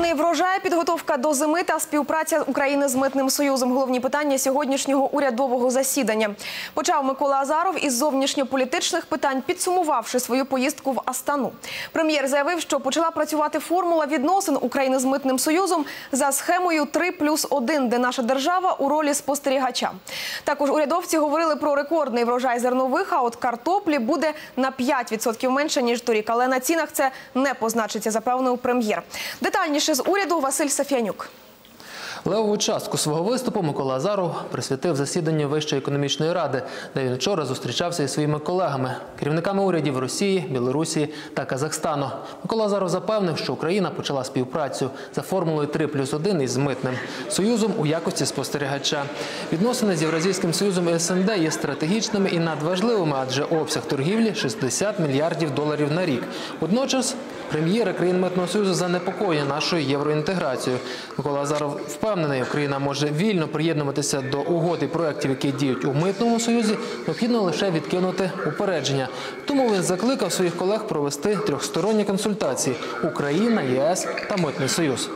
Рекордний врожай, підготовка до зими та співпраця України з Митним союзом – головні питання сьогоднішнього урядового засідання. Почав Микола Азаров із зовнішньополітичних питань, підсумувавши свою поїздку в Астану. Прем'єр заявив, що почала працювати формула відносин України з Митним союзом за схемою 3+1, де наша держава у ролі спостерігача. Також урядовці говорили про рекордний врожай зернових, а от картоплі буде на 5% менше, ніж торік. Але на цінах це не позначиться, запевнив прем'єр. Детальніше з уряду Василь Саф'янюк. Левову частку свого виступу Микола Азаров присвятив засіданню Вищої економічної ради, де він вчора зустрічався із своїми колегами, керівниками урядів Росії, Білорусі та Казахстану. Микола Азаров запевнив, що Україна почала співпрацю за формулою 3+1 із Митним союзом у якості спостерігача. Відносини з Євразійським союзом і СНД є стратегічними і надважливими, адже обсяг торгівлі – 60 мільярдів доларів на рік. Водночас прем'єри країн Митного союзу занепокоєні нашою євроінтеграцією. Микола Азаров впевнений, Україна може вільно приєднуватися до угод і проєктів, які діють у Митному союзі, необхідно лише відкинути упередження. Тому він закликав своїх колег провести трьохсторонні консультації – Україна, ЄС та Митний союз.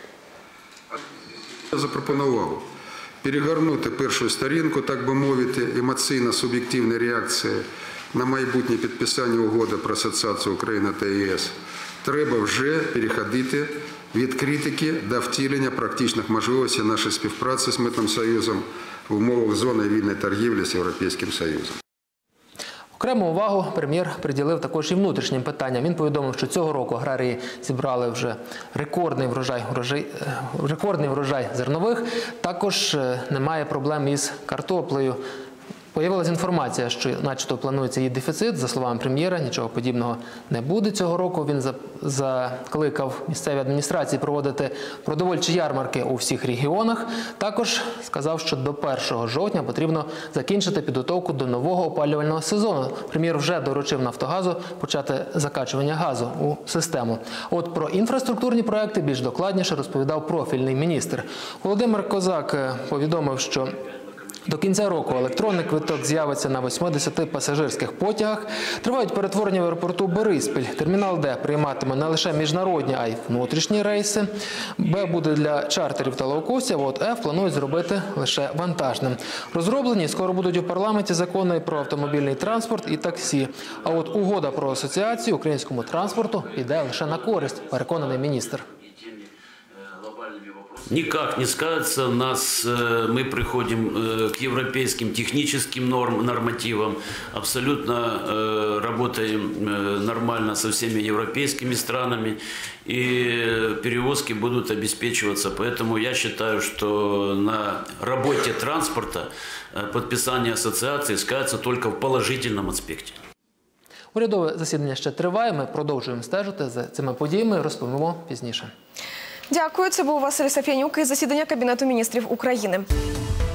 Я запропонував перегорнути першу сторінку, так би мовити, емоційно-суб'єктивної реакції на майбутнє підписання угоди про асоціацію України та ЄС. Треба вже переходити від критики до втілення практичних можливостей нашої співпраці з Митним союзом в умовах зони вільної торгівлі з Європейським союзом. Окрему увагу прем'єр приділив також і внутрішнім питанням. Він повідомив, що цього року аграрії зібрали вже рекордний врожай зернових. Також немає проблем із картоплею. Появилася інформація, що начебто планується її дефіцит. За словами прем'єра, нічого подібного не буде цього року. Він закликав місцеві адміністрації проводити продовольчі ярмарки у всіх регіонах. Також сказав, що до 1 жовтня потрібно закінчити підготовку до нового опалювального сезону. Прем'єр вже доручив «Нафтогазу» почати закачування газу у систему. От про інфраструктурні проекти більш докладніше розповідав профільний міністр. Володимир Козак повідомив, що до кінця року електронний квиток з'явиться на 80 пасажирських потягах. Тривають перетворення в аеропорту Бориспіль. Термінал Д прийматиме не лише міжнародні, а й внутрішні рейси. Б буде для чартерів та лоукостів, а от Ф планують зробити лише вантажним. Розроблені скоро будуть у парламенті закони про автомобільний транспорт і таксі. А от угода про асоціацію українському транспорту піде лише на користь, переконаний міністр. Никак не скажется. Мы приходим к европейским техническим нормативам, абсолютно работаем нормально со всеми европейскими странами, и перевозки будут обеспечиваться. Поэтому я считаю, что на работе транспорта подписание ассоциации скажется только в положительном аспекте. Урядове засідання ще триває. Ми продовжуємо стежити за цими подіями, розповімо пізніше. Дякую. Це був Василь Саф'янюк із засідання Кабінету міністрів України.